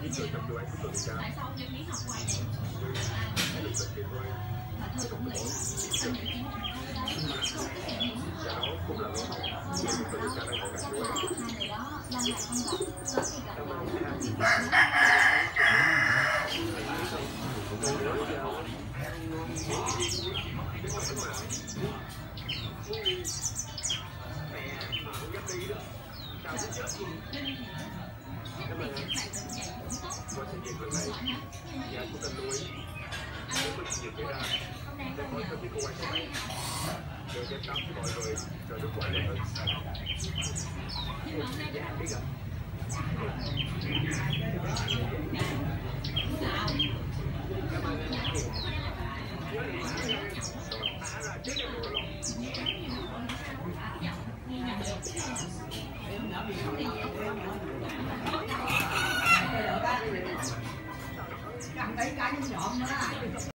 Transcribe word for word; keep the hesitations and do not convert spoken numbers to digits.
những người trong đồ án của tôi tại sao ông đi học ngoài vậy? Mà thưa cũng nghĩ anh nghĩ chỉ một ngày đấy không cái hẹn những đó cũng là lỗi hai người đó năm lại không gặp sau khi gặp Cảm ơn anh. Qua sự việc lần này, dạ của tên lưu ý nếu có chuyện gì xảy ra để hỏi cho phía cơ quan công an rồi đem đáp với mọi người rồi nước ngoài lên hơn. Dạ biết rồi. Cảm ơn anh. À là chết em rồi. Cầm cái cánh nhọn đó.